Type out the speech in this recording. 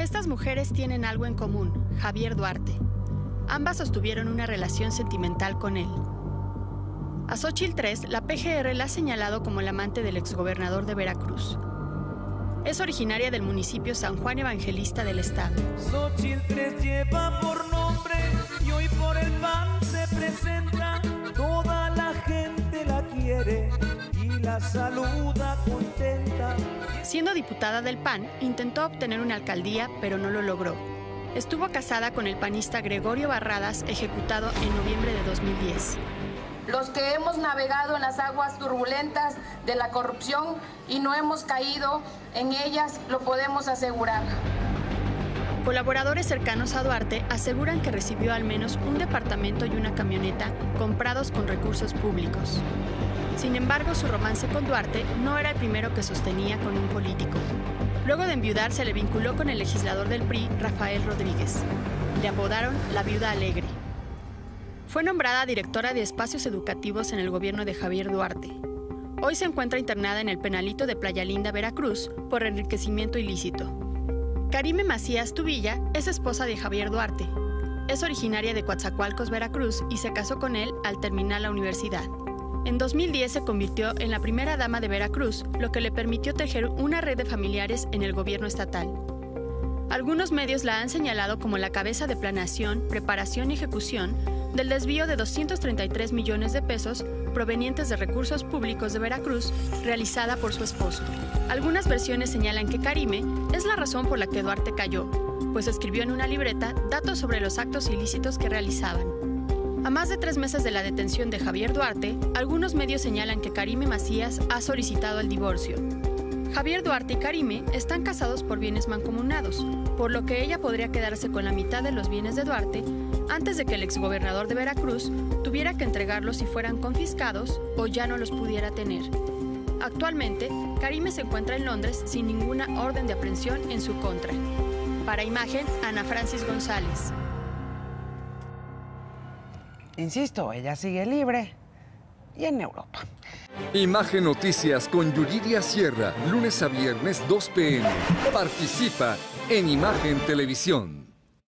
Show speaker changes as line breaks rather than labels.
Estas mujeres tienen algo en común, Javier Duarte. Ambas sostuvieron una relación sentimental con él. A Xóchitl III, la PGR la ha señalado como la amante del exgobernador de Veracruz. Es originaria del municipio San Juan Evangelista del estado.
Xóchitl III lleva por nombre y hoy por el PAN se presenta. Toda la gente la quiere y la saluda contenta.
Siendo diputada del PAN, intentó obtener una alcaldía, pero no lo logró. Estuvo casada con el panista Gregorio Barradas, ejecutado en noviembre de 2010.
Los que hemos navegado en las aguas turbulentas de la corrupción y no hemos caído en ellas, lo podemos asegurar.
Colaboradores cercanos a Duarte aseguran que recibió al menos un departamento y una camioneta comprados con recursos públicos. Sin embargo, su romance con Duarte no era el primero que sostenía con un político. Luego de enviudar, se le vinculó con el legislador del PRI, Rafael Rodríguez. Le apodaron la Viuda Alegre. Fue nombrada directora de espacios educativos en el gobierno de Javier Duarte. Hoy se encuentra internada en el penalito de Playa Linda, Veracruz, por enriquecimiento ilícito. Karime Macías Tubilla es esposa de Javier Duarte. Es originaria de Coatzacoalcos, Veracruz, y se casó con él al terminar la universidad. En 2010 se convirtió en la primera dama de Veracruz, lo que le permitió tejer una red de familiares en el gobierno estatal. Algunos medios la han señalado como la cabeza de planeación, preparación y ejecución del desvío de 233 millones de pesos provenientes de recursos públicos de Veracruz, realizada por su esposo. Algunas versiones señalan que Karime es la razón por la que Duarte cayó, pues escribió en una libreta datos sobre los actos ilícitos que realizaban. A más de 3 meses de la detención de Javier Duarte, algunos medios señalan que Karime Macías ha solicitado el divorcio. Javier Duarte y Karime están casados por bienes mancomunados, por lo que ella podría quedarse con la mitad de los bienes de Duarte antes de que el exgobernador de Veracruz tuviera que entregarlos si fueran confiscados o ya no los pudiera tener. Actualmente, Karime se encuentra en Londres sin ninguna orden de aprehensión en su contra. Para Imagen, Ana Francis González.
Insisto, ella sigue libre y en Europa.
Imagen Noticias con Yuridia Sierra, lunes a viernes 2 p.m. Participa en Imagen Televisión.